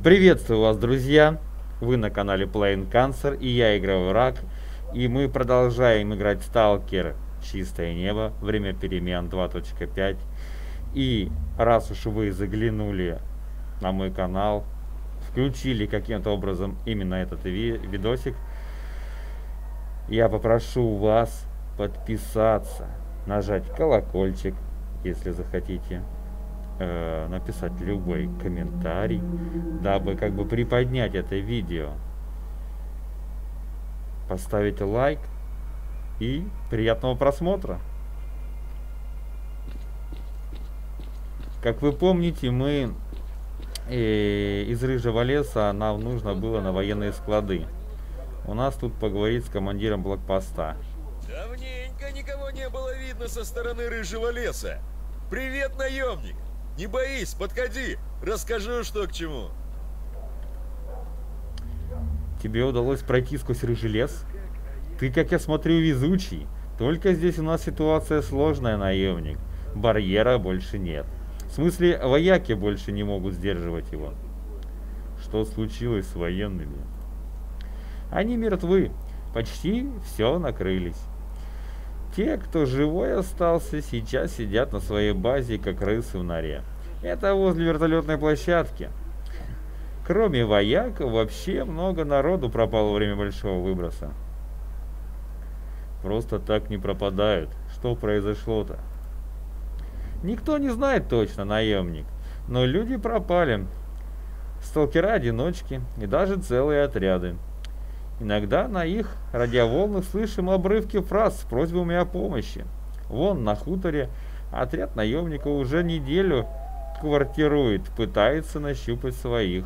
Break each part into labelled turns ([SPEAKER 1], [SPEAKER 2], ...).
[SPEAKER 1] Приветствую вас, друзья! Вы на канале Playing Cancer, и я игровой враг. И мы продолжаем играть Stalker Чистое небо, время перемен 2.5. И раз уж вы заглянули на мой канал, включили каким-то образом именно этот видосик, я попрошу вас подписаться, нажать колокольчик, если захотите, написать любой комментарий, дабы как бы приподнять это видео, поставить лайк и приятного просмотра. Как вы помните, мы из Рыжего леса нам нужно было на военные склады. У нас тут поговорить с командиром блокпоста.
[SPEAKER 2] Давненько никого не было видно со стороны Рыжего леса. Привет, наемник! Не боись, подходи, расскажу, что к чему.
[SPEAKER 1] Тебе удалось пройти сквозь Рыжий лес? Ты, как я смотрю, везучий. Только здесь у нас ситуация сложная, наемник. Барьера больше нет. В смысле, вояки больше не могут сдерживать его. Что случилось с военными? Они мертвы. Почти все накрылись. Те, кто живой остался, сейчас сидят на своей базе, как рысы в норе. Это возле вертолетной площадки. Кроме вояк, вообще много народу пропало во время большого выброса. Просто так не пропадают. Что произошло-то? Никто не знает точно, наемник. Но люди пропали. Сталкера-одиночки и даже целые отряды. Иногда на их радиоволнах слышим обрывки фраз с просьбами о помощи. Вон на хуторе отряд наемников уже неделю квартирует, пытается нащупать своих.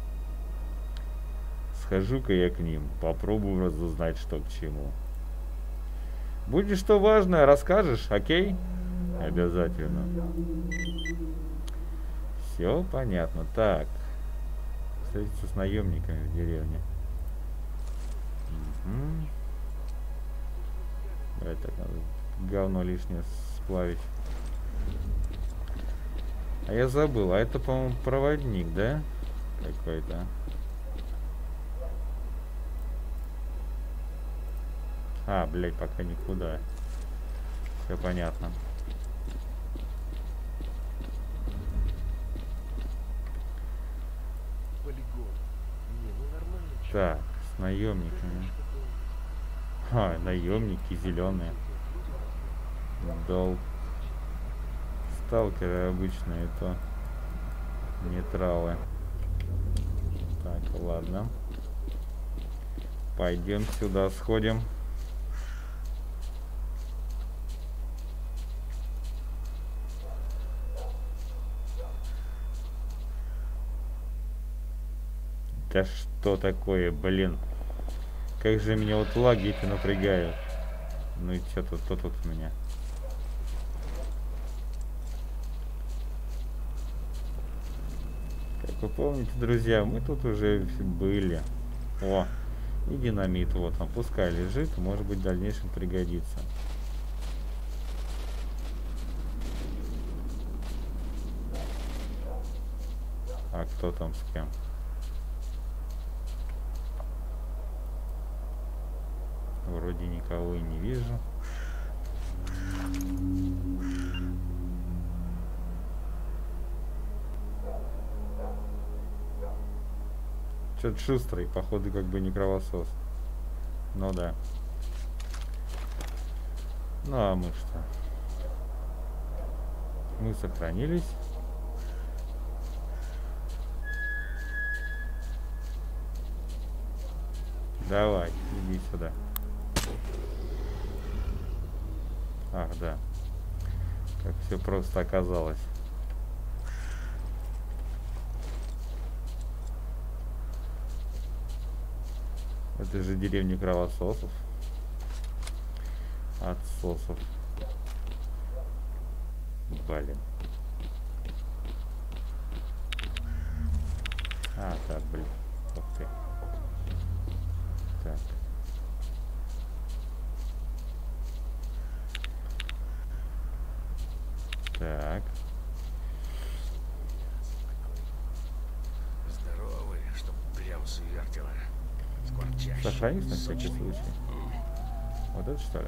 [SPEAKER 1] Схожу-ка я к ним, попробую разузнать, что к чему. Будет что важное, расскажешь, окей? Обязательно. Все понятно. Так. Встретиться с наемниками в деревне. Давай так, надо говно лишнее сплавить. А я забыл, а это, по-моему, проводник, да? Какой-то. А, блядь, пока никуда. Все понятно. Так, с наемниками. А, наемники зеленые. Долг. Сталкеры обычные, то нейтралы. Так, ладно. Пойдем сюда, сходим. Да что такое, блин? Как же меня вот лаги эти напрягают. Ну и что тут у меня? Как вы помните, друзья, мы тут уже были. О, и динамит вот он, пускай лежит, может быть в дальнейшем пригодится. А кто там с кем? Вроде никого и не вижу. Что-то шустрый, походу, как бы не кровосос. Ну да. Ну а мы что? Мы сохранились. Давай, иди сюда. Ах, да. Как все просто оказалось. Это же деревня кровососов. Отсосов. Блин. А, так, блин. Ух ты. Так. Так.
[SPEAKER 2] Здорово.
[SPEAKER 1] Сохранись на всякий случай. Вот это что ли?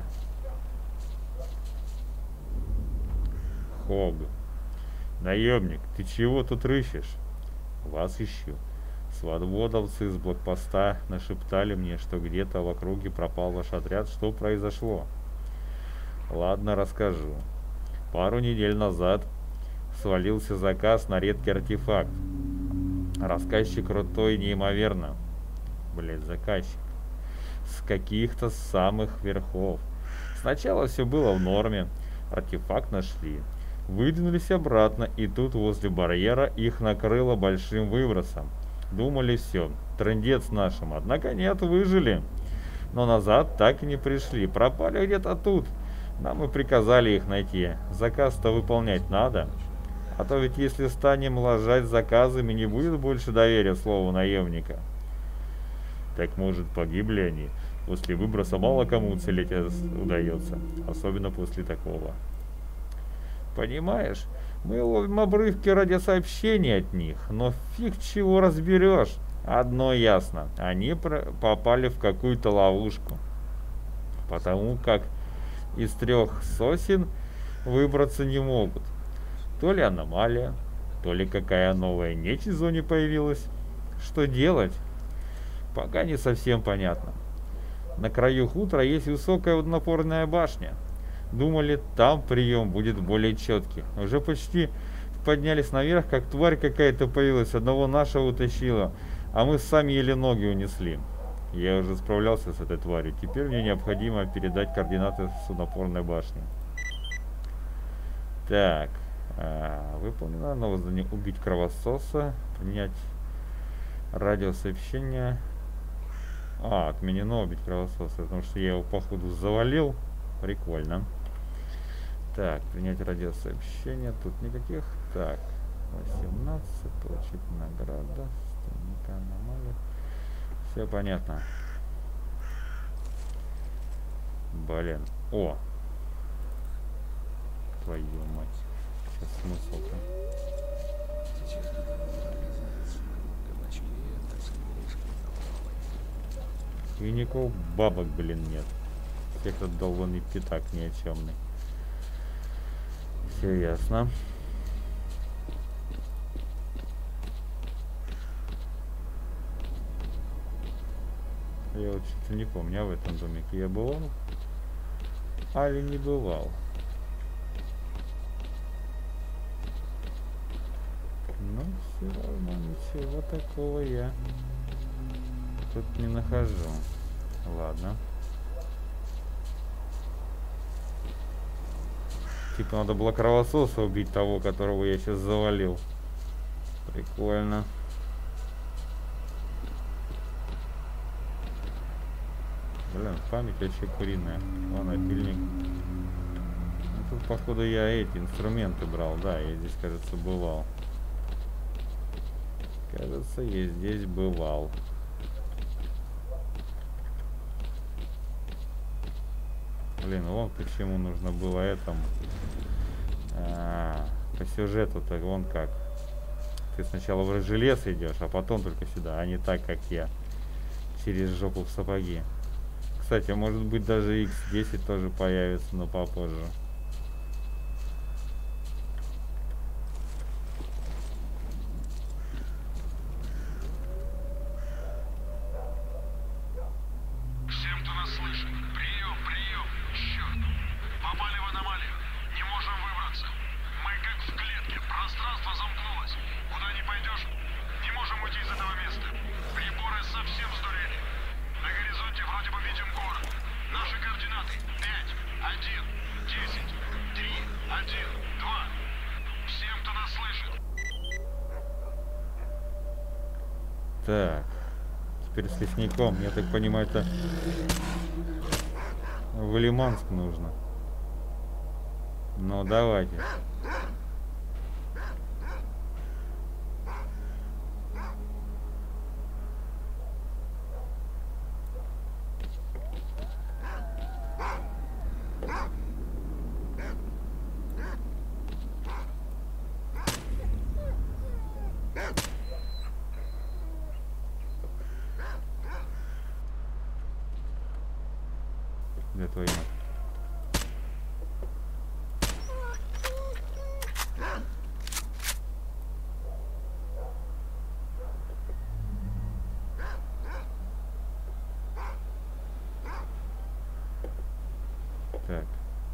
[SPEAKER 1] Хог. Наемник, ты чего тут рыщешь? Вас ищу. Свободовцы из блокпоста нашептали мне, что где-то в округе пропал ваш отряд. Что произошло? Ладно, расскажу. Пару недель назад свалился заказ на редкий артефакт. Рассказчик крутой неимоверно. Блять, заказчик. С каких-то самых верхов. Сначала все было в норме. Артефакт нашли. Выдвинулись обратно, и тут возле барьера их накрыло большим выбросом. Думали, все, трындец нашим. Однако нет, выжили. Но назад так и не пришли. Пропали где-то тут. Нам и приказали их найти. Заказ-то выполнять надо. А то ведь если станем лажать заказами, не будет больше доверия слову наемника. Так может, погибли они? После выброса мало кому уцелеть удается. Особенно после такого. Понимаешь, мы ловим обрывки радиосообщений от них, но фиг чего разберешь. Одно ясно, они попали в какую-то ловушку. Потому как из 3 сосен выбраться не могут. То ли аномалия, то ли какая новая нечисть в зоне появилась. Что делать? Пока не совсем понятно. На краю хутора есть высокая водонапорная башня. Думали, там прием будет более четкий. Уже почти поднялись наверх, как тварь какая-то появилась, одного нашего утащила, а мы сами еле ноги унесли. Я уже справлялся с этой тварью. Теперь мне необходимо передать координаты судопорной башни. Так. Выполнено новое задание: убить кровососа, принять радиосообщение. Отменено убить кровососа, потому что я его походу завалил. Прикольно. Так, принять радиосообщение. Тут никаких. Так, 18. Получить награда. Аномалия. Все понятно. Блин. О! Твою мать. Сейчас смысл-то. И никакого бабок, блин, нет. Всех этот долбанный пятак ни о чемный. Все ясно. Я вот что-то не помню, а в этом домике я бывал? Али не бывал? Но все равно ничего такого я тут не нахожу. Ладно. Типа надо было кровососа убить, того, которого я сейчас завалил. Прикольно. Блин, память вообще куриная. Вон напильник. Ну, тут, походу, я эти инструменты брал. Да, я здесь, кажется, бывал. Кажется, я здесь бывал. Блин, вон почему нужно было этому. По сюжету-то вон как. Ты сначала в желез идешь, а потом только сюда, а не так, как я. Через жопу в сапоги. Кстати, может быть, даже X10 тоже появится, но попозже.
[SPEAKER 3] Всем, кто нас слышит, прием, прием, черт. Попали в аномалию, не можем выбраться. Мы как в клетке, пространство замкнулось. Куда ни пойдешь, не можем уйти из этого места. Приборы совсем сдурели. На горизонте вроде бы видим город. Наши координаты 5, 1, 10, 3, 1, 2. Всем, кто нас слышит.
[SPEAKER 1] Так. Теперь с лесником. Я так понимаю, это в Лиманск нужно. Ну, давайте. для твоей. Так.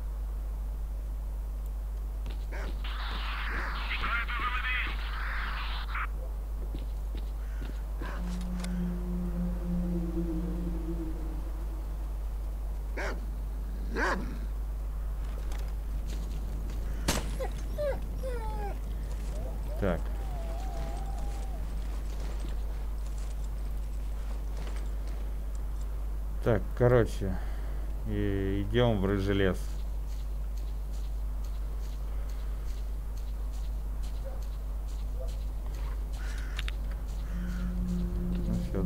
[SPEAKER 1] Так. Так, короче, идем в рыжий лес. Ну все,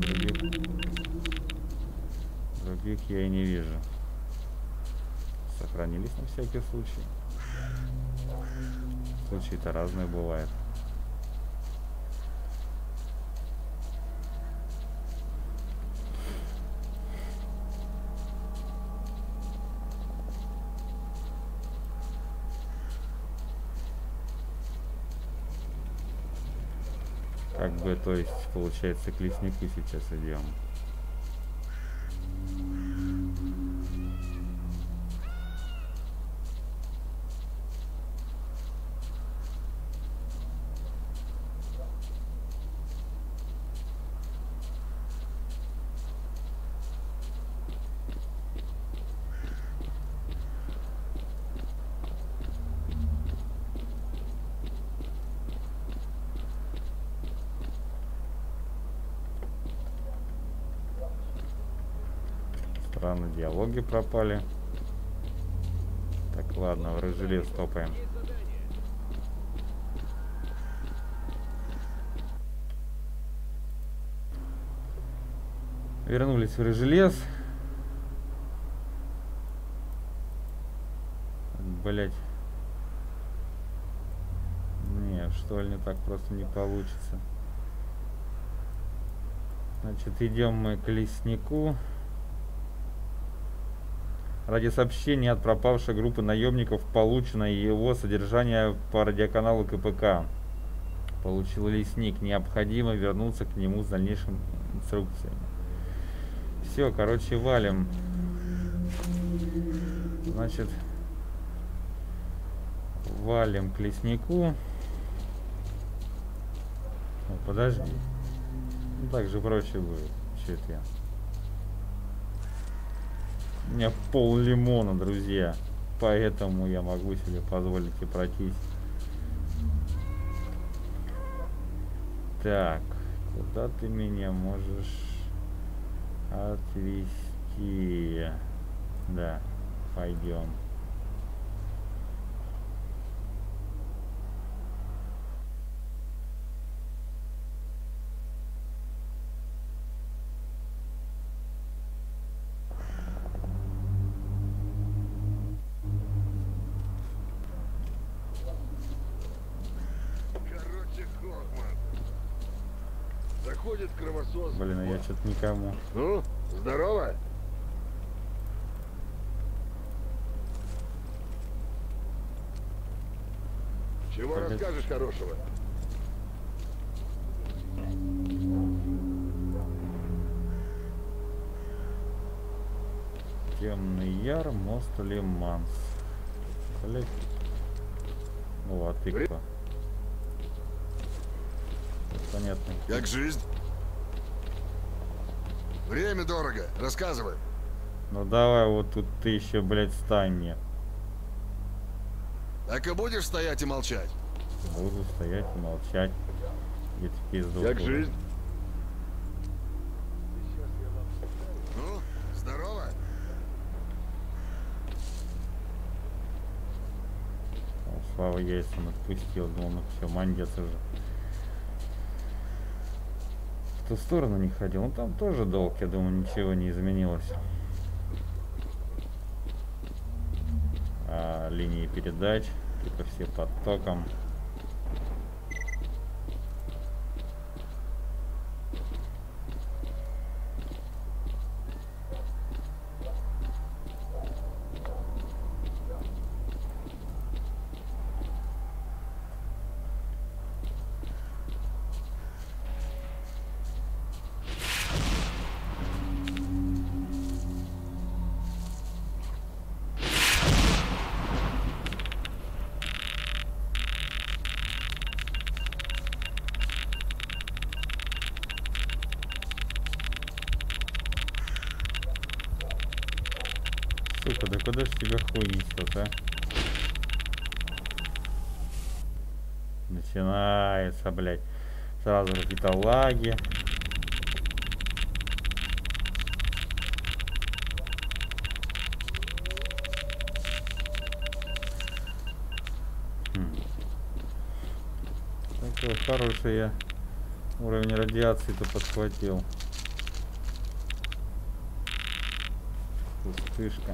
[SPEAKER 1] других я и не вижу. Сохранились на всякий случай. Случаи-то разные бывают. Как бы, то есть, получается, к леснику сейчас идем. Странно, диалоги пропали. Так, ладно, в рыжий лес топаем. Вернулись в рыжий лес. Блять. Не, что ли, так просто не получится. Значит, идем мы к леснику. Ради сообщения от пропавшей группы наемников получено его содержание по радиоканалу КПК. Получил лесник. Необходимо вернуться к нему с дальнейшими инструкциями. Все, короче, валим. Значит, валим к леснику. О, подожди. Ну, так же проще будет. Че это я? У меня пол лимона, друзья. Поэтому я могу себе позволить и пройтись. Так, куда ты меня можешь отвезти? Да, пойдем.
[SPEAKER 4] Заходит кровосос.
[SPEAKER 1] Блин, а я что-то никому.
[SPEAKER 4] Ну, здорово. Чего расскажешь хорошего?
[SPEAKER 1] Темный Яр, мост Лиманс. Блять. Ну, а ты кто? Понятно.
[SPEAKER 4] Как жизнь? Время дорого. Рассказывай.
[SPEAKER 1] Ну давай, вот тут ты еще, блядь, стань мне.
[SPEAKER 4] Так и будешь стоять и молчать?
[SPEAKER 1] Буду стоять и молчать. Я теперь пизду.
[SPEAKER 4] Как жизнь? Ну, здорово.
[SPEAKER 1] Слава яйцам отпустил, думал, ну все, мандец уже. В ту сторону не ходил, ну там тоже долг, я думаю, ничего не изменилось. А линии передач, типа все под током. сука, да куда ж тебя хуй несет, а? Начинается, блядь. Сразу какие-то лаги. Такой хороший я уровень радиации-то подхватил. Пустышка.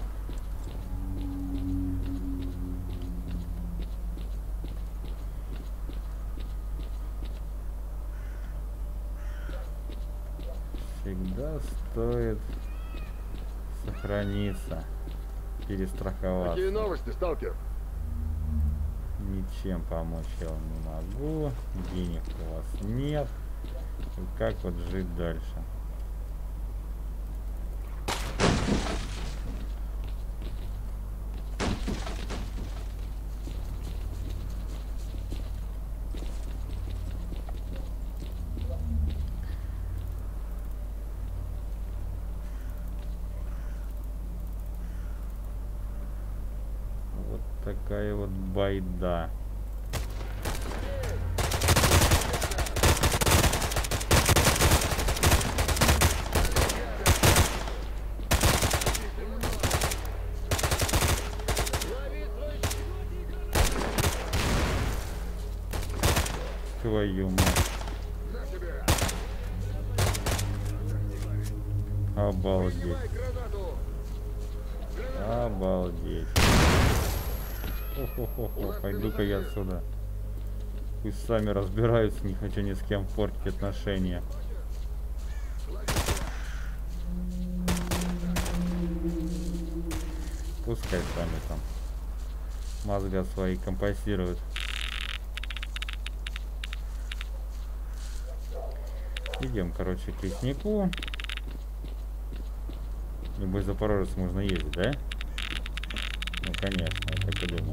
[SPEAKER 1] Всегда стоит сохраниться, перестраховаться.
[SPEAKER 4] Какие новости, сталкер?
[SPEAKER 1] Ничем помочь я вам не могу, денег у вас нет. И как вот жить дальше? Вот такая вот байда. Твою мать. Обалдеть. Обалдеть. Хо-хо-хо-хо. Пойду-ка я отсюда. Пусть сами разбираются, не хочу ни с кем портить отношения. Пускай сами там мозга свои компенсируют. Идем, короче, к леснику. Любой запорожец можно ездить, да? Ну, конечно, я так и думал.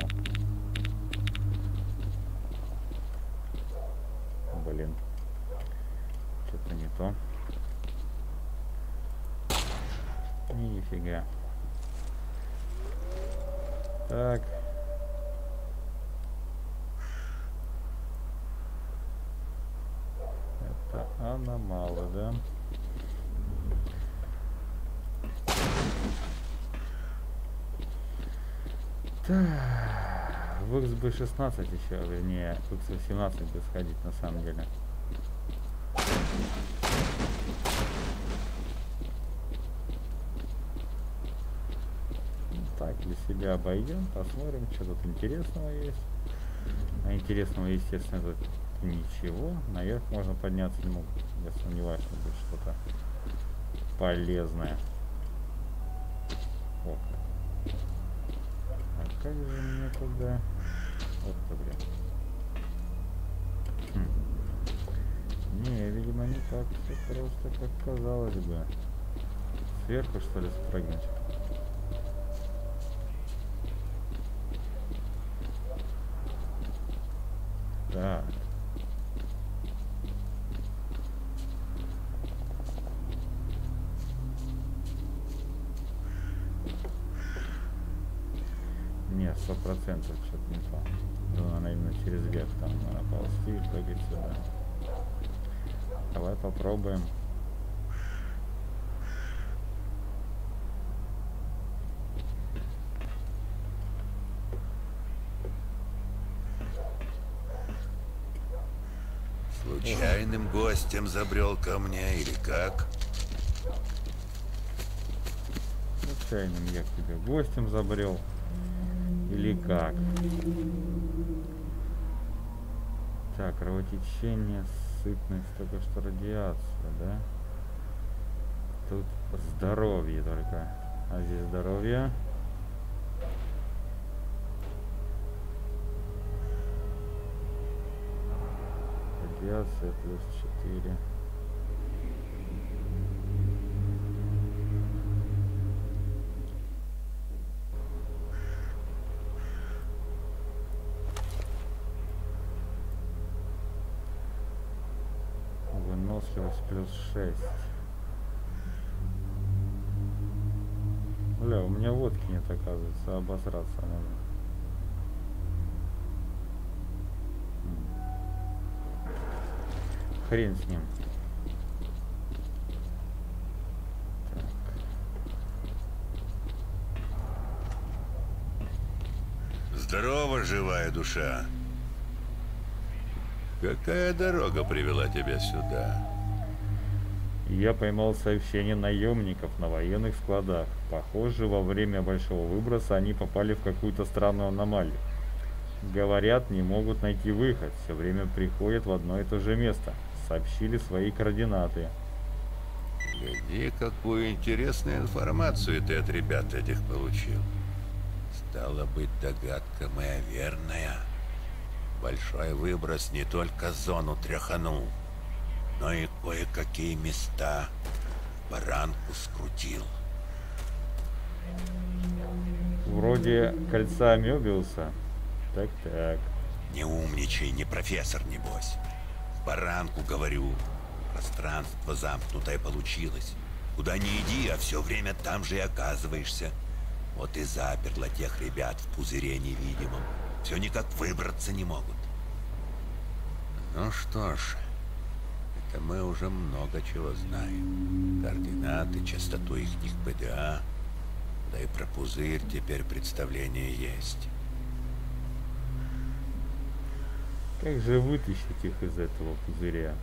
[SPEAKER 1] Блин. Что-то не то. Нифига. Так. Это аномалы, да? Так, в XB16 еще, вернее, в X18 будет сходить на самом деле. Так, для себя обойдем, посмотрим, что тут интересного есть. А интересного, естественно, тут ничего. Наверх можно подняться, не могу. Я сомневаюсь, что будет что-то полезное. О. А как же мне туда? Вот то, блин. Не, видимо, не так все просто, как казалось бы. Сверху, что ли, спрыгнуть? Так. Не, 100% что-то не то. Думаю, она именно через верх там надо ползти и прыгать сюда. Давай попробуем.
[SPEAKER 5] Случайным гостем забрел ко мне или как?
[SPEAKER 1] Случайным я к тебе гостем забрел. Или как? Так, кровотечение, сытность, только что радиация, да? Тут здоровье только. А здесь здоровье. Радиация плюс 4. Выносливость плюс 6. Бля, у меня водки нет, оказывается, обосраться надо. Хрен с ним. Так.
[SPEAKER 5] Здорово, живая душа. Какая дорога привела тебя сюда?
[SPEAKER 1] Я поймал сообщение наемников на военных складах. Похоже, во время большого выброса они попали в какую-то странную аномалию. Говорят, не могут найти выход, все время приходят в одно и то же место. Сообщили свои координаты.
[SPEAKER 5] Гляди, какую интересную информацию ты от ребят этих получил. Стало быть, догадка моя верная. Большой выброс не только зону тряханул, но и кое-какие места баранку скрутил.
[SPEAKER 1] Вроде кольца Мёбиуса. Так.
[SPEAKER 5] Не умничай, не профессор, небось. Баранку, говорю, пространство замкнутое получилось. Куда ни иди, а все время там же и оказываешься. Вот и заперло тех ребят в пузыре невидимом. Все никак выбраться не могут. Ну что ж, это мы уже много чего знаем. Координаты, частоту их ПДА, да и про пузырь теперь представление есть.
[SPEAKER 1] Как же вытащить их из этого пузыря?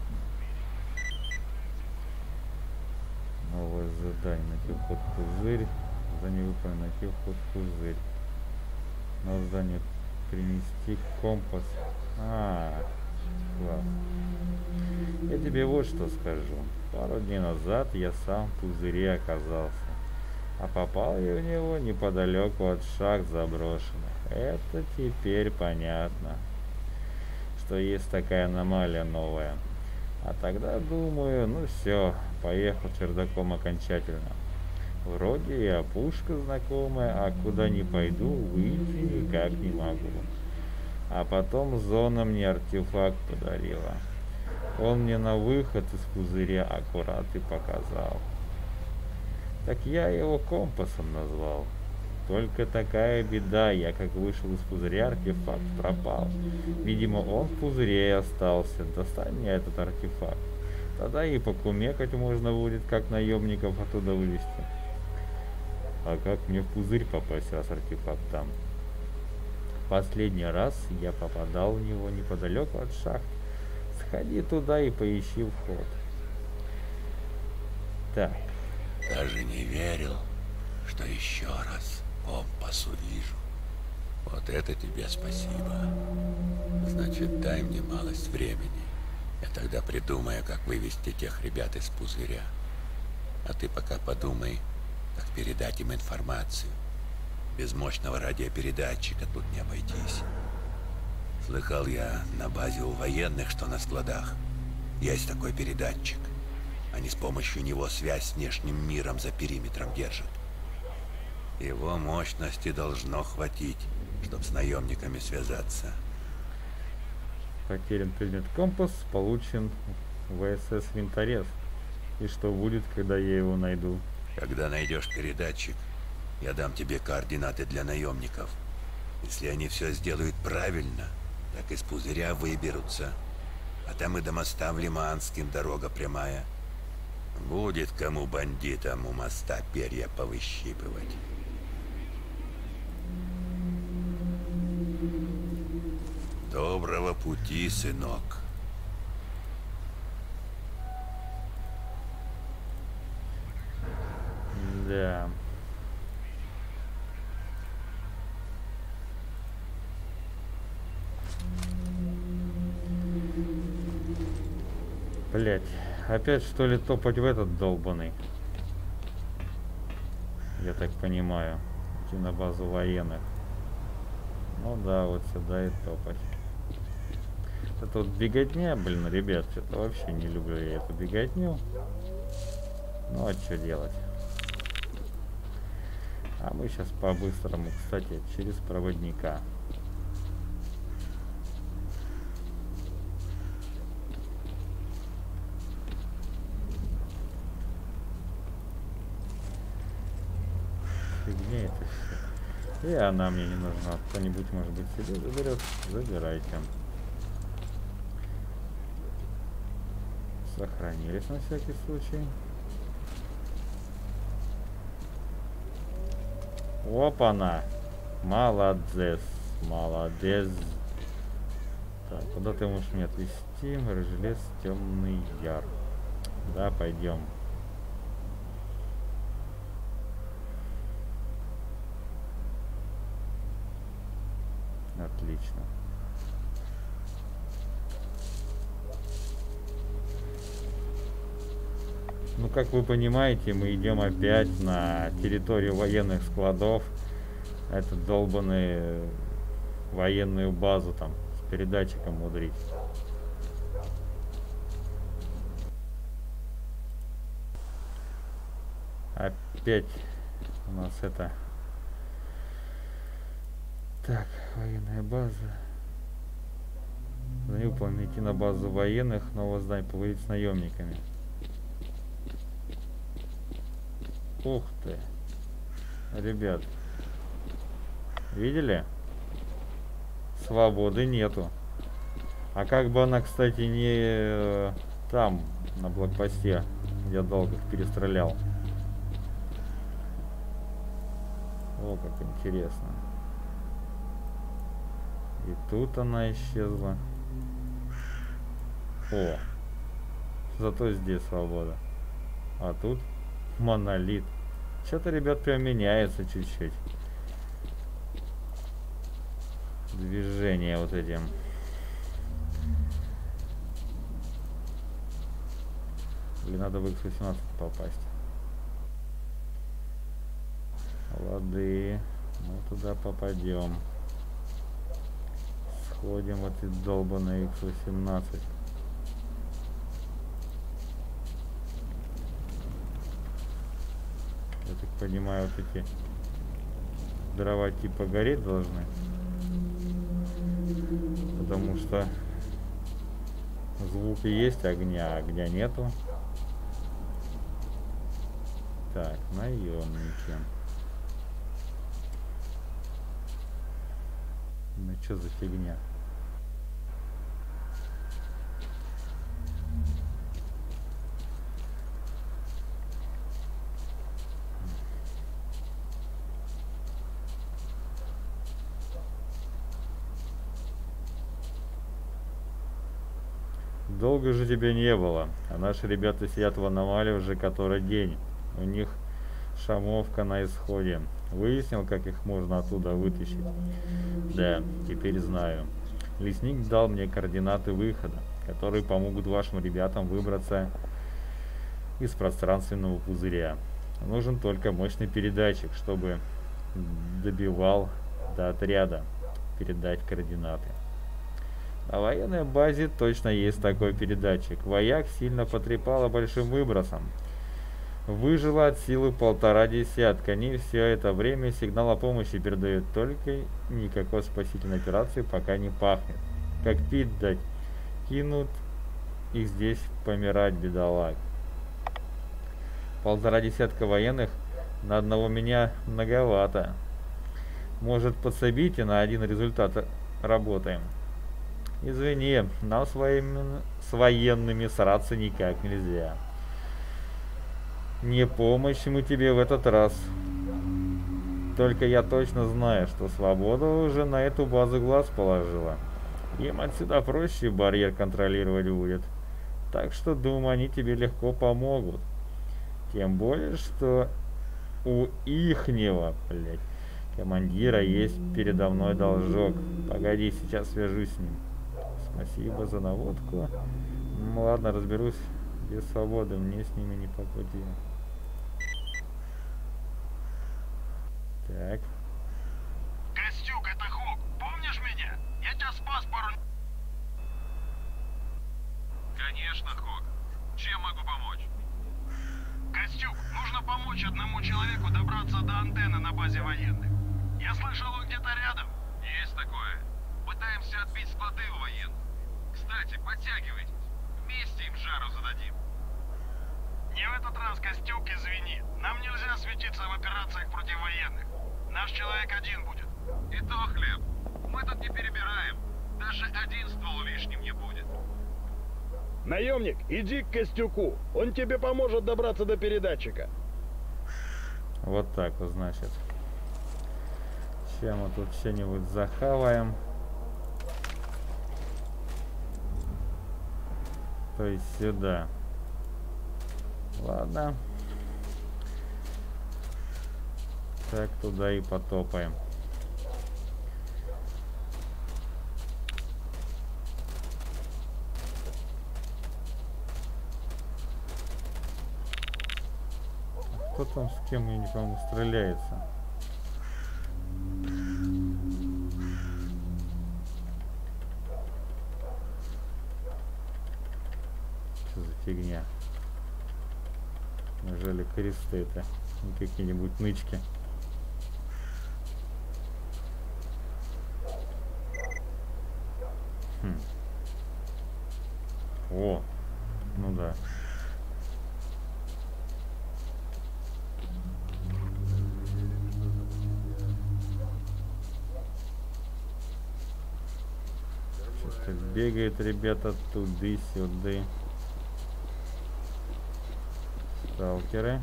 [SPEAKER 1] Новое задание. Найти вход в пузырь. Задание выполнено. Найти вход в пузырь. Новое задание. Принести компас. Класс. Я тебе вот что скажу. Пару дней назад я сам в пузыре оказался. А попал я в него неподалеку от шахт заброшенных. Это теперь понятно, что есть такая аномалия новая. А тогда думаю, ну все, поехал чердаком окончательно. Вроде и опушка знакомая, а куда не пойду, выйти никак не могу. А потом зона мне артефакт подарила. Он мне на выход из пузыря аккурат и показал. Так я его компасом назвал. Только такая беда, я как вышел из пузыря, артефакт пропал. Видимо, он в пузыре и остался. Достань мне этот артефакт. Тогда и покумекать можно будет, как наемников оттуда вывести. А как мне в пузырь попасть, раз артефакт там? Последний раз я попадал в него неподалеку от шахт. Сходи туда и поищи вход. Так.
[SPEAKER 5] Даже не верил, что еще раз компас увижу. Вот это тебе спасибо. Значит, дай мне малость времени. Я тогда придумаю, как вывести тех ребят из пузыря. А ты пока подумай, как передать им информацию. Без мощного радиопередатчика тут не обойтись. Слыхал я на базе у военных, что на складах есть такой передатчик. Они с помощью него связь с внешним миром за периметром держат. Его мощности должно хватить, чтобы с наемниками связаться.
[SPEAKER 1] Потерян предмет компас, получен ВСС Винторез. И что будет, когда я его найду?
[SPEAKER 5] Когда найдешь передатчик, я дам тебе координаты для наемников. Если они все сделают правильно, так из пузыря выберутся. А там и до моста в Лиманским дорога прямая. Будет кому бандитам у моста перья повыщипывать. Доброго пути, сынок.
[SPEAKER 1] Да. Блять, опять что ли топать в этот долбаный? Я так понимаю. Идти на базу военных. Ну да, вот сюда и топать. Это вот беготня, блин, ребят, что-то вообще не люблю я эту беготню. Ну а что делать? А мы сейчас по-быстрому, кстати, через проводника. фигня это все. И она мне не нужна. Кто-нибудь, может быть, себе заберет. Забирайте. Сохранились на всякий случай. Опа-на! Молодец! Молодец! Так, куда ты можешь меня отвезти? Рыжелес, Темный Яр. Да, пойдем. Отлично. Ну, как вы понимаете, мы идем опять на территорию военных складов. Это долбаную военную базу там с передатчиком мудрить. Опять у нас это... Так, военная база. Выполнить идти на базу военных, новое здание, поговорить с наемниками. Ух ты. Ребят. Видели? Свободы нету. А как бы она, кстати, не там, на блокпосте, где долго их перестрелял. О, как интересно. И тут она исчезла. О, зато здесь свобода. А тут монолит. Что-то, ребят, прям меняется чуть-чуть. Движение вот этим. Или надо в X18 попасть. Лады. Мы туда попадем. Сходим в эти долбаные X18. Я так понимаю, вот эти дрова типа гореть должны. Потому что звуки есть огня, а огня нету. Так, наемники. Ну что за фигня? Долго же тебя не было, а наши ребята сидят в аномалии уже который день. У них шамовка на исходе. Выяснил, как их можно оттуда вытащить? Да, теперь знаю. Лесник дал мне координаты выхода, которые помогут вашим ребятам выбраться из пространственного пузыря. Нужен только мощный передатчик, чтобы добивал до отряда передать координаты. На военной базе точно есть такой передатчик. Вояк сильно потрепало большим выбросом. Выжило от силы 1,5 десятка. Они все это время сигнал о помощи передают. Только никакой спасительной операции пока не пахнет. Как пить дать. Кинут их здесь помирать, бедолаг. 1,5 десятка военных на одного меня многовато. Может, подсобите, на один результат работаем. Извини, нам с военными сраться никак нельзя. Не помощь мы тебе в этот раз. Только я точно знаю, что свобода уже на эту базу глаз положила. Им отсюда проще барьер контролировать будет. Так что, думаю, они тебе легко помогут. Тем более, что у ихнего, блядь, командира есть передо мной должок. Погоди, сейчас свяжусь с ним. Спасибо за наводку. Ну, ладно, разберусь. Без свободы, мне с ними не по пути. Так.
[SPEAKER 3] Костюк, это Хук. Помнишь меня? Я тебя спас пару... Конечно, Хук. Чем могу помочь? Костюк, нужно помочь одному человеку добраться до антенны на базе военных. Я слышал, он где-то рядом. Есть такое. Пытаемся отбить склады у военных. Кстати, подтягивайтесь. Вместе им жару зададим. Не в этот раз, Костюк, извини. Нам нельзя связаться. засветиться в операциях против военных. Наш человек один будет. И то хлеб. Мы тут не перебираем. Даже один ствол лишним не будет.
[SPEAKER 6] Наемник, иди к Костюку. Он тебе поможет добраться до передатчика.
[SPEAKER 1] Вот так вот, значит. Сейчас мы тут что-нибудь захаваем. То есть сюда. Ладно. Так, туда и потопаем. Кто там с кем, я не помню, стреляется? Что за фигня? Неужели кресты это? Какие-нибудь нычки? О, ну да. Что-то бегает, ребята, туды-сюды. Сталкеры.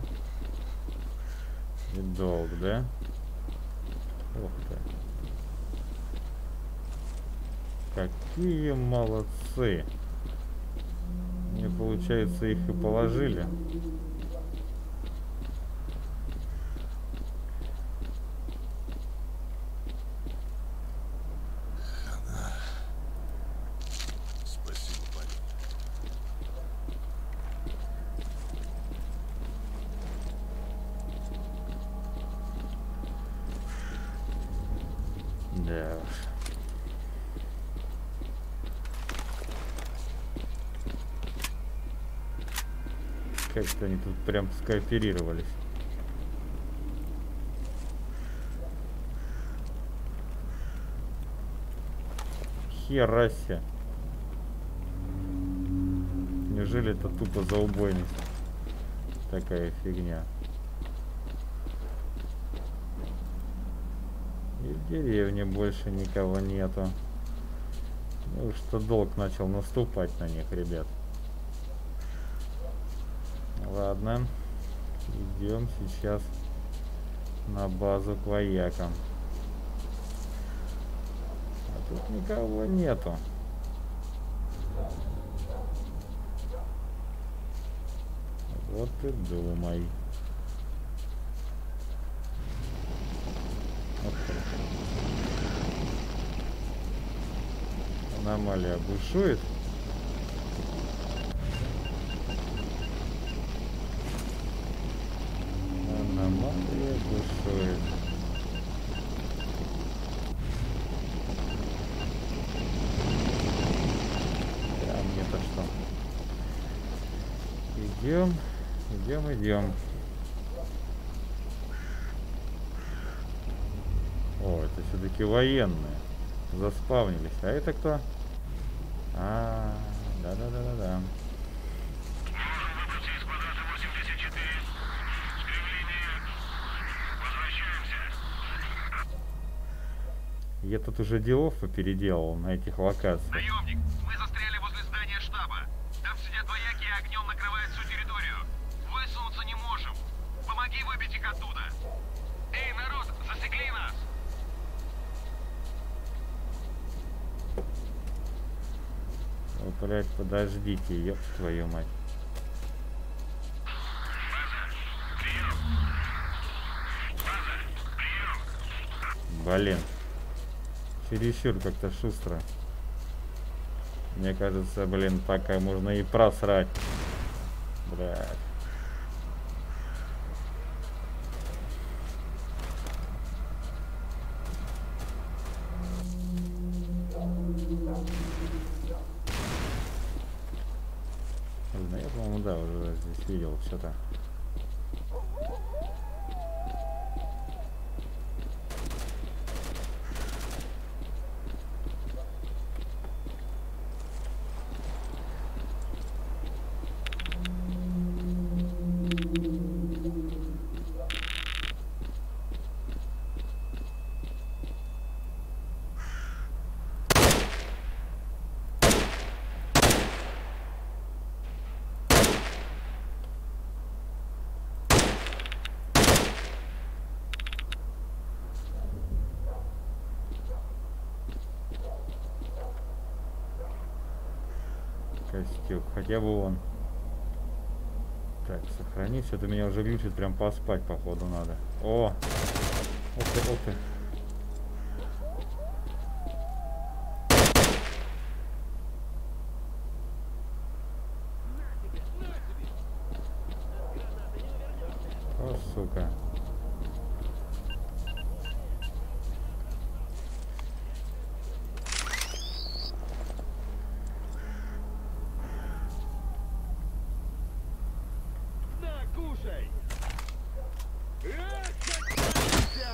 [SPEAKER 1] И долг, да? Ух ты. Какие молодцы. Мне, получается, их и положили.
[SPEAKER 4] Спасибо, парень.
[SPEAKER 1] Да уж. Как-то они тут прям скооперировались. Херася. Неужели это тупо за убойность? Такая фигня. И в деревне больше никого нету. Ну что долг начал наступать на них, ребят. Ладно, идем сейчас на базу к воякам. А тут никого нету. Вот и думай. Вот так. Аномалия бушует. Аномалия бушует. А мне-то что? Идем, идем, идем. О, это все-таки военные. Заспавнились. А это кто? А, да-да-да-да-да. Я тут уже делов попеределал на этих локациях.
[SPEAKER 3] Наемник, мы застряли возле здания штаба. Там сидят вояки и огнем накрывают всю территорию. Высунуться не можем. Помоги выбить их оттуда. Эй, народ, засекли нас!
[SPEAKER 1] О, блядь, подождите, ёб твою мать. Блин. Чересчур как-то шустро. Мне кажется, блин, пока можно и просрать. Блядь. Блин, я, по-моему, да, уже здесь видел что-то. Костюк, хотя бы он. Так, сохранить. Что-то меня уже глючит, прям поспать, походу, надо. О! Ух ты, ух ты. О, сука.
[SPEAKER 6] На, кушай! Эх, как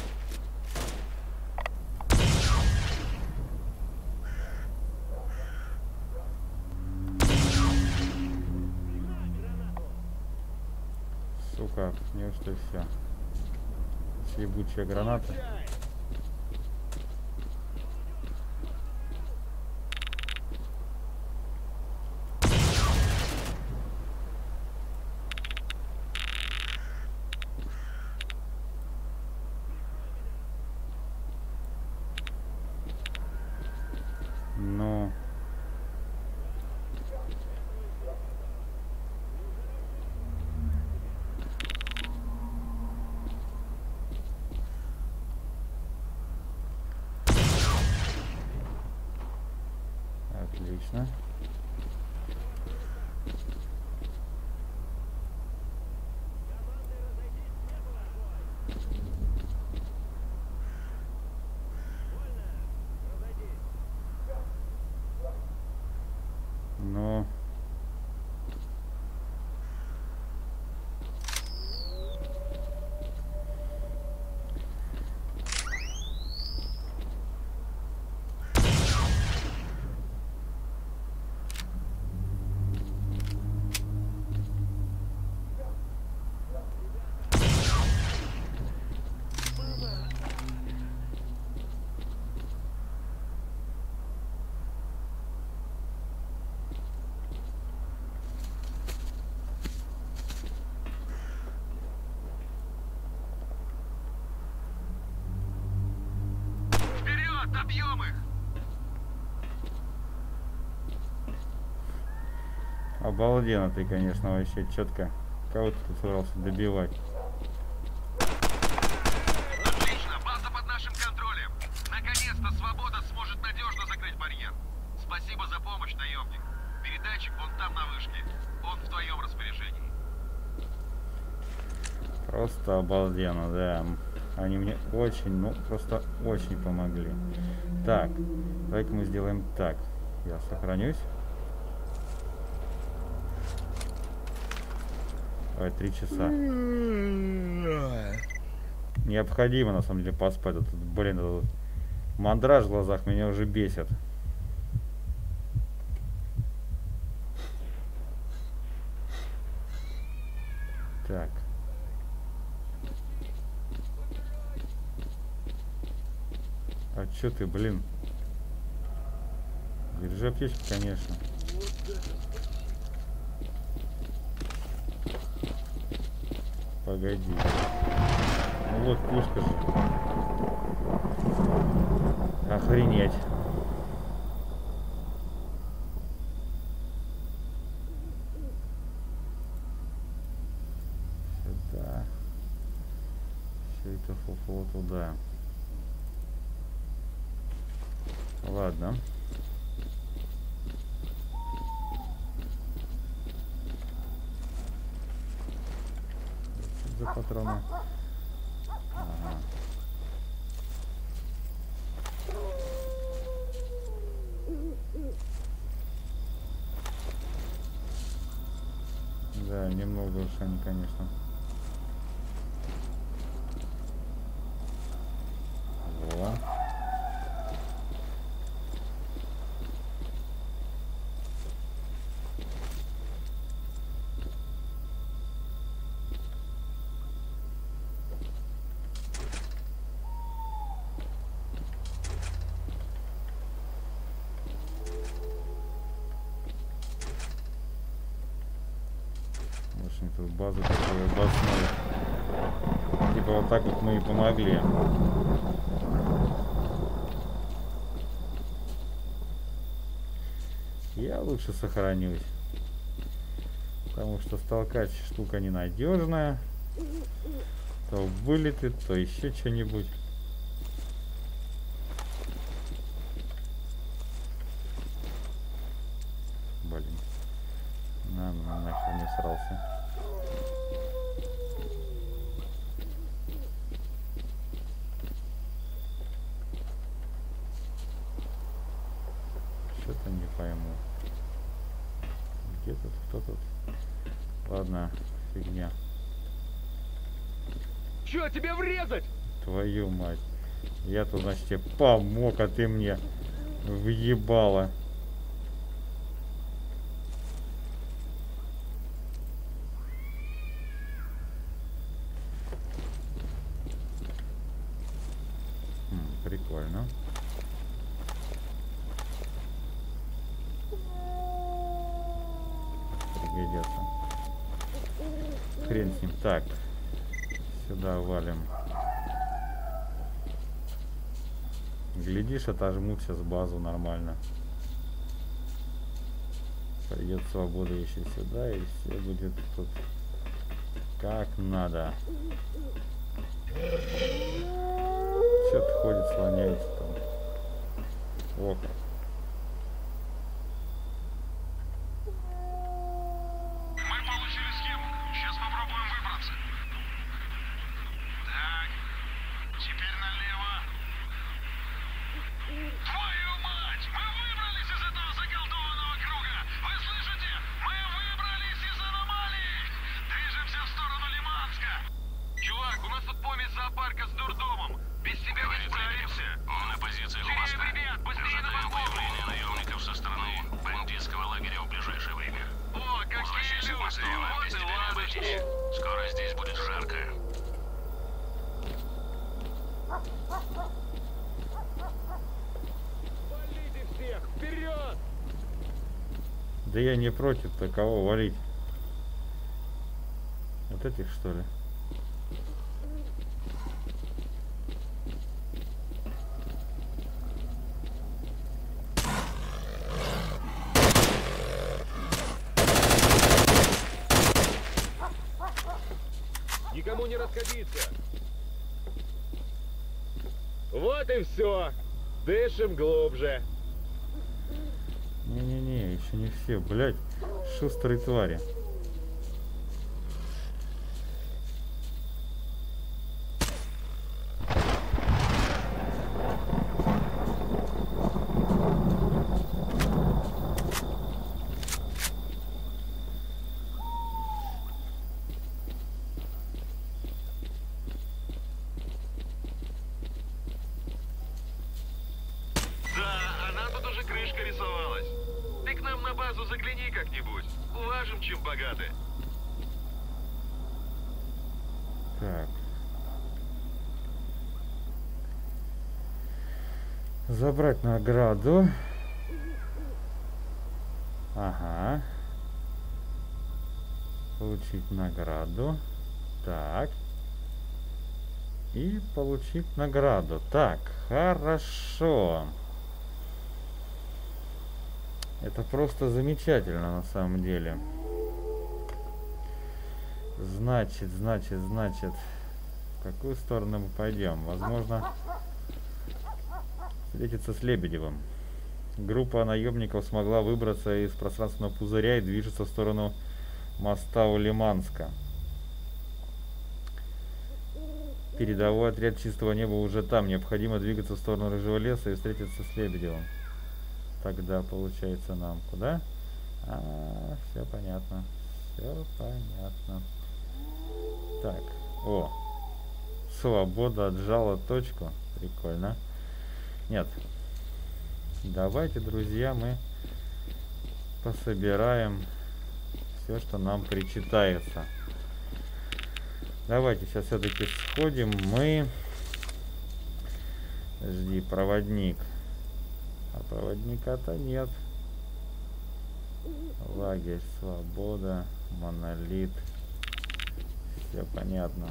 [SPEAKER 1] Сука, неужто все? Ебучая граната. Ну. Отлично. Ну.
[SPEAKER 3] Вперед, добьем их!
[SPEAKER 1] Обалденно ты, конечно, вообще четко. Кого ты тут собрался добивать?
[SPEAKER 3] Отлично, база под нашим контролем. Наконец-то свобода сможет надежно закрыть барьер. Спасибо за помощь, наемник. Передатчик вон там на вышке. Он в твоем распоряжении.
[SPEAKER 1] Просто обалденно, да. Они мне очень, ну, просто очень помогли. Так, давайте мы сделаем так. Я сохранюсь. Давай 3 часа. Необходимо, на самом деле, поспать. Этот, блин, этот мандраж в глазах меня уже бесит. Так. А чё ты, блин? Держи аптечку, конечно. Погоди. Ну вот пушка же. Охренеть. Сюда. Все это фуфло туда. Ладно. За патроны. Ага. Да, немного уж они, конечно. Во. Тут базу такую обосновать. Типа вот так вот мы и помогли. Я лучше сохранюсь. Потому что столкач штука ненадежная. То вылетит, то еще что-нибудь. Блин. Нахер не срался. Что-то не пойму. Где тут? Кто тут? Ладно, фигня.
[SPEAKER 6] Чё, тебе врезать?
[SPEAKER 1] Твою мать. Я тут, значит, тебе помог, а ты мне въебала. Прикольно. Пригодится. Хрен с ним. Так. Сюда валим. Глядишь, отожмут сейчас базу нормально. Придет свобода еще сюда, и все будет тут как надо. Что-то ходит, слоняется там. О как.
[SPEAKER 3] Мы получили схему. Сейчас попробуем выбраться. Так, теперь налево. Твою мать! Мы выбрались из этого заколдованного круга! Вы слышите? Мы выбрались из аномалии! Движемся в сторону Лиманска! Чувак, у нас тут помесь зоопарка с дурдомом! Без тебя не справимся! Мы на позициях у моста. Ребят, быстрее на появление наемников со стороны бандитского лагеря в ближайшее время. О, какие люди! Вот и ладушки! Скоро здесь будет жарко.
[SPEAKER 6] Валите всех! Вперед!
[SPEAKER 1] Да я не против-то, кого валить? Вот этих, что ли?
[SPEAKER 6] Никому не расходиться. Вот и все. Дышим глубже.
[SPEAKER 1] Не-не-не, еще не все, блядь, шустрые твари.
[SPEAKER 3] Загляни как-нибудь. Уважим, чем богаты.
[SPEAKER 1] Так. Забрать награду. Ага. Получить награду. Так. И получить награду. Так, хорошо. Это просто замечательно на самом деле. Значит, в какую сторону мы пойдем? Возможно, встретиться с Лебедевым. Группа наемников смогла выбраться из пространственного пузыря и движется в сторону моста у Лиманска. Передовой отряд чистого неба уже там. Необходимо двигаться в сторону Рыжего леса и встретиться с Лебедевым. Тогда получается нам куда? Все понятно. Все понятно. Так, о. Свобода отжала точку. Прикольно. Нет. Давайте, друзья, мы пособираем все, что нам причитается. Давайте сейчас все-таки сходим. Мы... Жди, проводник. А проводника-то нет. Лагерь, свобода, монолит. Все понятно.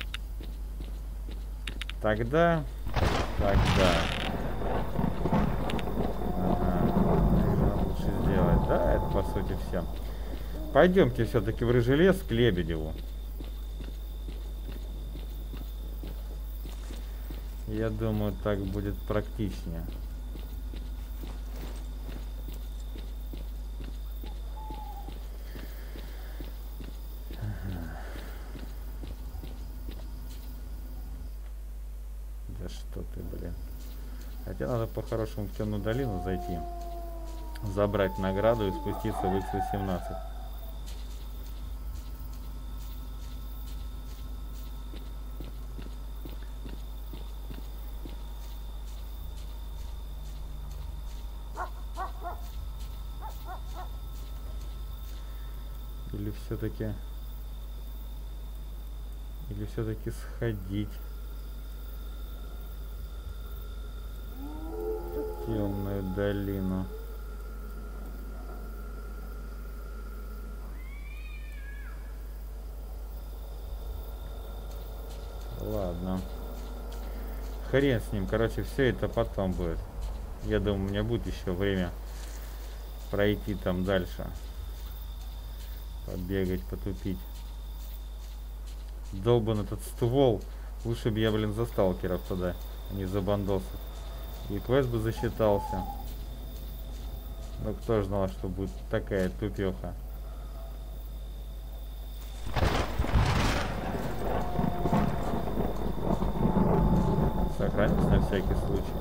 [SPEAKER 1] Тогда. Ага. Что лучше сделать? Да, это по сути все. Пойдемте все-таки в Рыжий лес к Лебедеву. Я думаю, так будет практичнее. Да что ты, блин. Хотя надо по-хорошему в Темную долину зайти, забрать награду и спуститься в X18. Или все-таки сходить в Темную долину. Ладно. Хрен с ним. Короче, все это потом будет. Я думаю, у меня будет еще время пройти там дальше. Побегать, потупить. Долбан этот ствол. Лучше бы я, блин, за сталкеров туда, а не за бандосов. И квест бы засчитался. Но кто ж знал, что будет такая тупеха. Сохранить на всякий случай.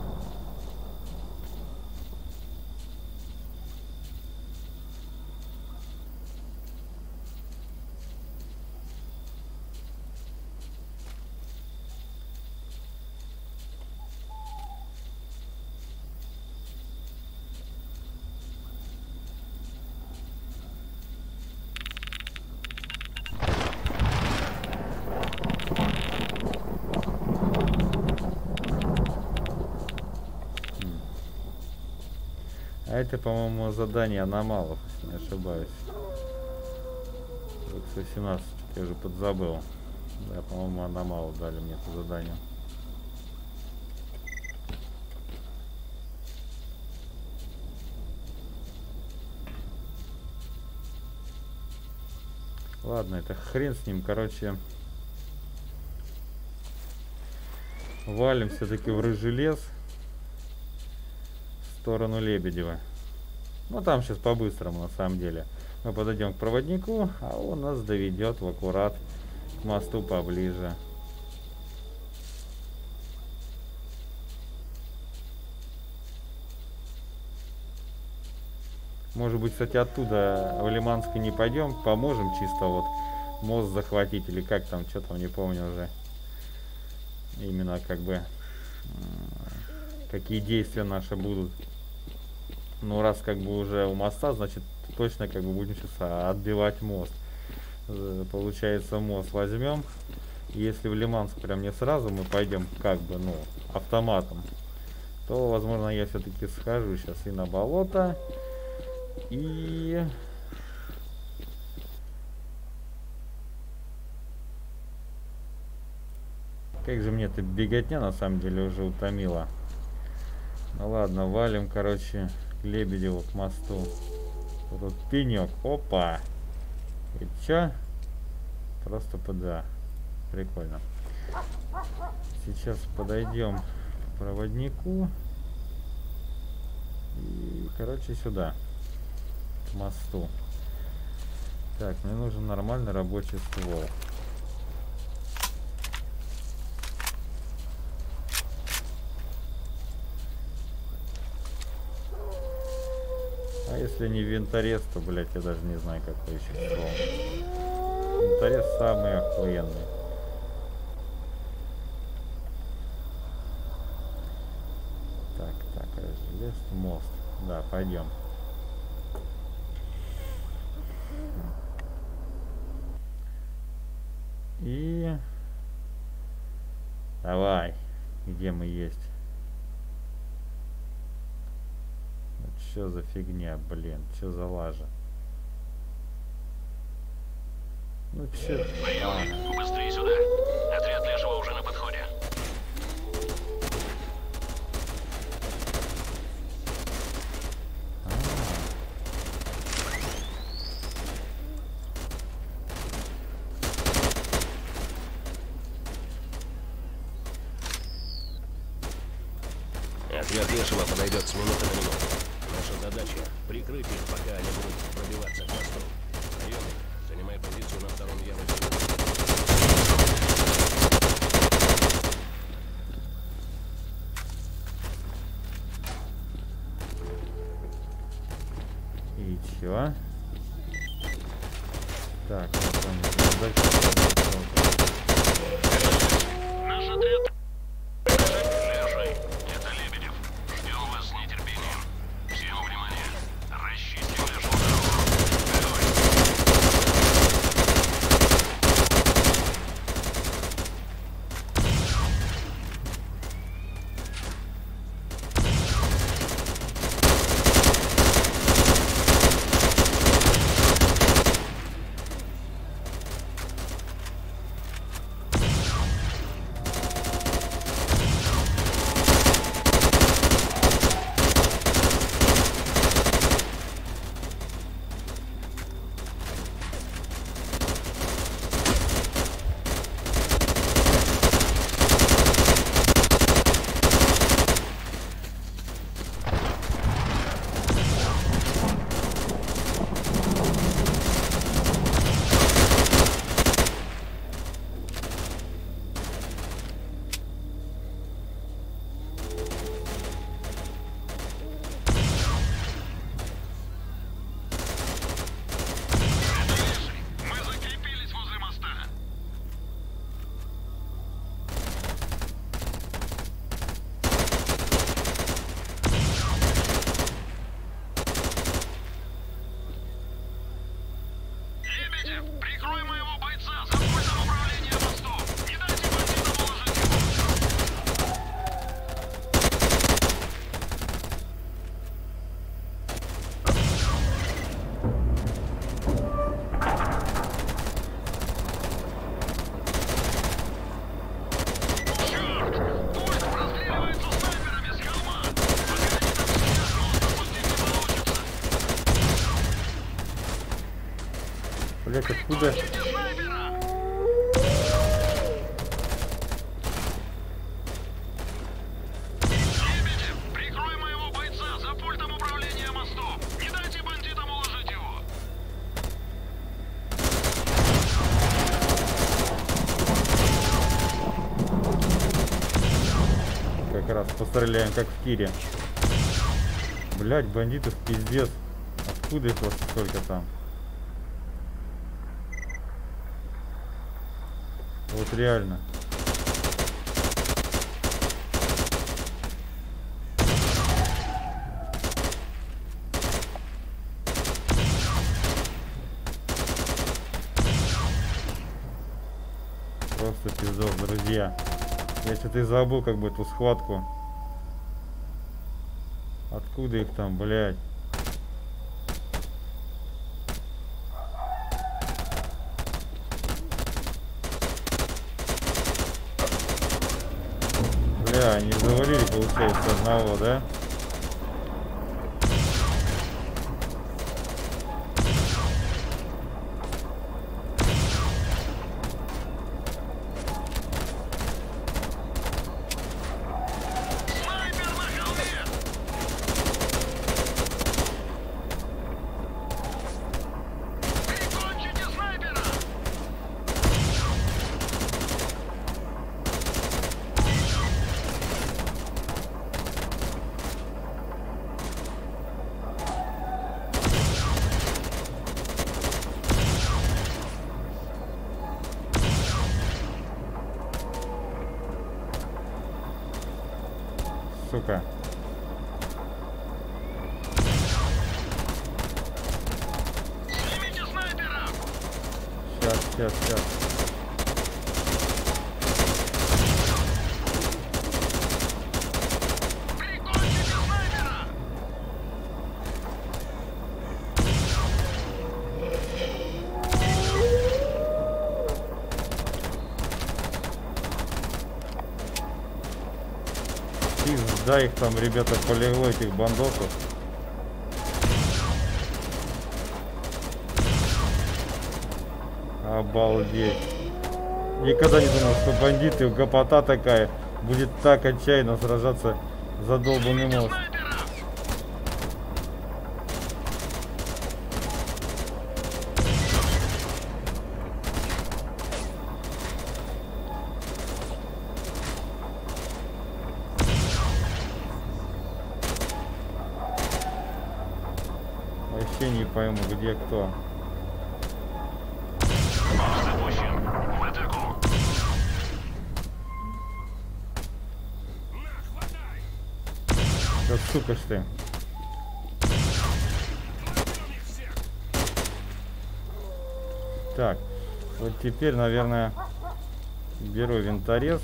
[SPEAKER 1] А это, по-моему, задание аномалов, если не ошибаюсь. X18, я уже подзабыл. Да, по-моему, аномалы дали мне это задание. Ладно, это хрен с ним, короче. Валим все-таки в Рыжий лес. В сторону Лебедева. Ну там сейчас по-быстрому, на самом деле. Мы подойдем к проводнику, а он нас доведет в аккурат к мосту поближе. Может быть, кстати, оттуда в Лиманской не пойдем, поможем чисто вот мост захватить, или как там, что там, не помню уже. Именно как бы какие действия наши будут. Ну, раз как бы уже у моста, значит, точно как бы будем сейчас отбивать мост. Получается, мост возьмем. Если в Лиманск прям не сразу мы пойдем как бы, ну, автоматом, то, возможно, я все-таки схожу сейчас и на болото, и... Как же мне эта беготня на самом деле уже утомила. Ну ладно, валим, короче, к Лебедеву, к мосту. Тут пенек. Опа! И чё? Просто ПДА. Прикольно. Сейчас подойдем к проводнику. И, короче, сюда. К мосту. Так, мне нужен нормальный рабочий ствол. А если не винторез, то, блядь, я даже не знаю, какой еще ствол. Винторез самый охуенный. Так, желез, мост. Да, пойдем. И... Давай. Где мы есть? Что за фигня, блин? Что за лажа? Ну че?
[SPEAKER 3] Быстрее сюда. Отряд Лешего уже на подходе.
[SPEAKER 7] Отряд Лешего подойдет с минуты на минуту. Наша задача — прикрыть их, пока они будут пробиваться к мосту. Наемник, занимай позицию на втором ярусе.
[SPEAKER 1] И чё? Так, вот он, дальше.
[SPEAKER 3] Наш отряд... Леший, это Лебедев. Ждем вас с нетерпением. Всем внимание. Расчистим Лешую дорогу. Мы закрепились возле моста. Лебедев, прикрой моего бойца за пультом управления мостом. Не дайте бандитам уложить его. Черт! Пусть простреливается снайперами с холма! Пока они там сидят, мост опустить не получится!
[SPEAKER 1] Блять, откуда?
[SPEAKER 3] Ищите снайпера! Лебедев, прикрой моего бойца за пультом управления мостом! Не дайте бандитам уложить его!
[SPEAKER 1] Как раз постреляем, как в тире. Блять, бандитов пиздец. Откуда их вот столько там? Вот реально. Просто пиздец, друзья. Я что-то и забыл как бы эту схватку. Откуда их там, блядь? Бля, они завалили, получается, одного, да?
[SPEAKER 3] Снайпер на холме! Прикончите снайпера!
[SPEAKER 1] Сука.
[SPEAKER 3] Снимите снайпера!
[SPEAKER 1] Сейчас.
[SPEAKER 3] Прикончите снайпера!
[SPEAKER 1] Пизда их там, ребята, полегло, этих бандосов. Обалдеть. Никогда не думал, что бандиты, гопота такая, будет так отчаянно сражаться задолбанный мост.
[SPEAKER 3] Снайпера!
[SPEAKER 1] Вообще не пойму, где кто.
[SPEAKER 3] Мост запущен. В атаку.
[SPEAKER 1] Да сука ж ты. Так, вот теперь, наверное, беру винторез.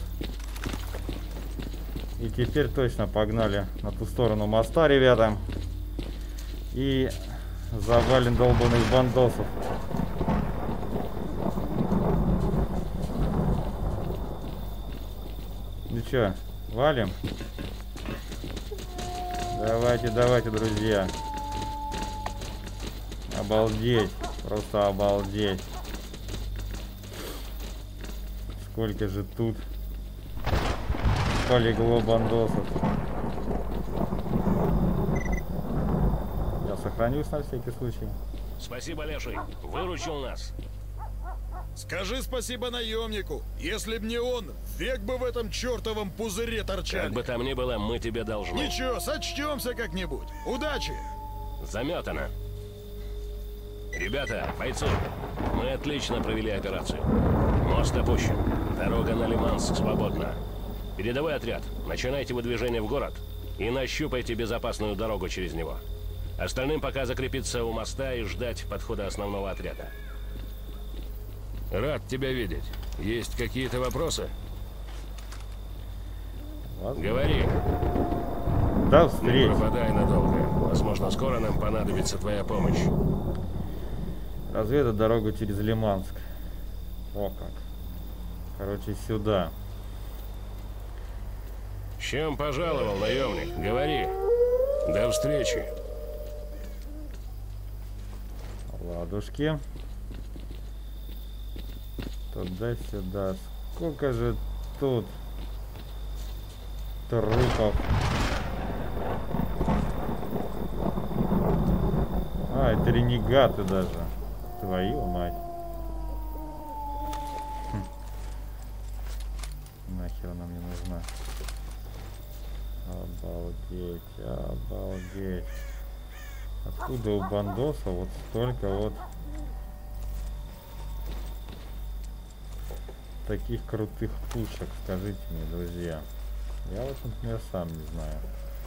[SPEAKER 1] И теперь точно погнали на ту сторону моста, ребята. И завалим долбаных бандосов. Ну чё, валим? Давайте, давайте, друзья. Обалдеть. Просто обалдеть. Сколько же тут полегло бандосов. Я сохранюсь на всякий случай.
[SPEAKER 7] Спасибо, Леший. Выручил нас.
[SPEAKER 6] Скажи спасибо наемнику. Если б не он, век бы в этом чертовом пузыре торчали.
[SPEAKER 7] Как бы там ни было, мы тебе должны.
[SPEAKER 6] Ничего, сочтемся как-нибудь. Удачи!
[SPEAKER 7] Заметано. Ребята, бойцы, мы отлично провели операцию. Мост опущен. Дорога на Лиманск свободна. Передовой отряд, начинайте выдвижение в город и нащупайте безопасную дорогу через него. Остальным пока закрепиться у моста и ждать подхода основного отряда. Рад тебя видеть. Есть какие-то вопросы?
[SPEAKER 1] Ладно.
[SPEAKER 7] Говори.
[SPEAKER 1] До
[SPEAKER 7] Не
[SPEAKER 1] встречи.
[SPEAKER 7] пропадай надолго. Возможно, скоро нам понадобится твоя помощь.
[SPEAKER 1] Разведать дорогу через Лиманск. О как. Короче, сюда.
[SPEAKER 7] С чем пожаловал, наемник? Говори. До встречи.
[SPEAKER 1] Ладушки. Туда-сюда. Сколько же тут трупов. А, это ренегаты даже. Твою мать. Нахер она мне нужна. Обалдеть, обалдеть. Откуда у бандоса вот столько вот таких крутых пушек, скажите мне, друзья. Я вот, например, сам не знаю.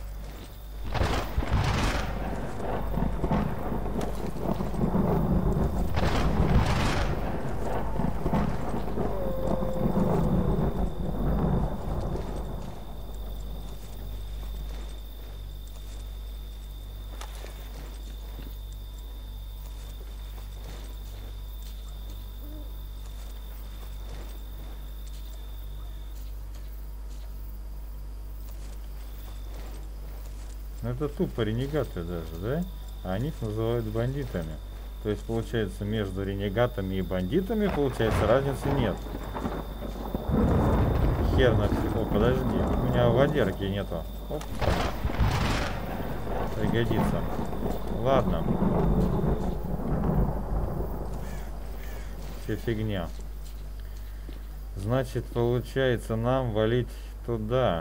[SPEAKER 1] Это тупо ренегаты даже, да? А они их называют бандитами. То есть, получается, между ренегатами и бандитами, получается, разницы нет. Хер на все. О, подожди, у меня водерки нету. Оп. Пригодится. Ладно. Все фигня. Значит, получается, нам валить туда.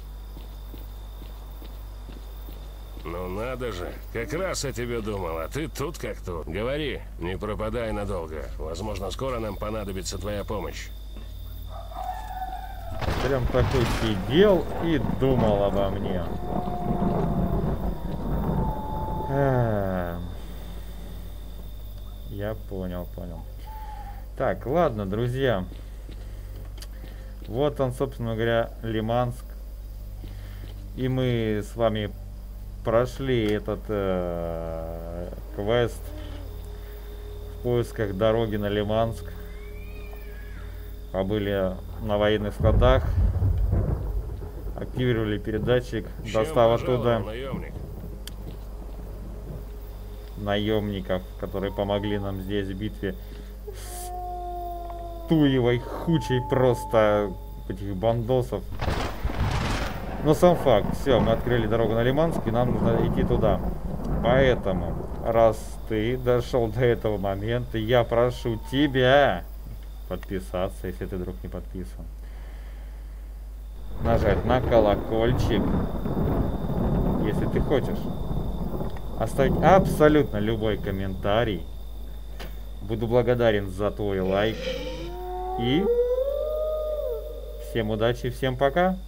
[SPEAKER 7] Ну надо же, как раз о тебе думал, а ты тут как тут. Говори, не пропадай надолго. Возможно, скоро нам понадобится твоя помощь.
[SPEAKER 1] Прям такой сидел и думал обо мне. Я понял. Так, ладно, друзья. Вот он, собственно говоря, Лиманск. И мы с вами прошли этот квест в поисках дороги на Лиманск. Побыли на военных складах, активировали передатчик, достав оттуда наемников, которые помогли нам здесь в битве с туевой хучей просто этих бандосов. Но сам факт, все, мы открыли дорогу на Лиманск, и нам нужно идти туда. Поэтому, раз ты дошел до этого момента, я прошу тебя подписаться, если ты вдруг не подписан. Нажать на колокольчик, если ты хочешь. Оставить абсолютно любой комментарий. Буду благодарен за твой лайк. И всем удачи, всем пока.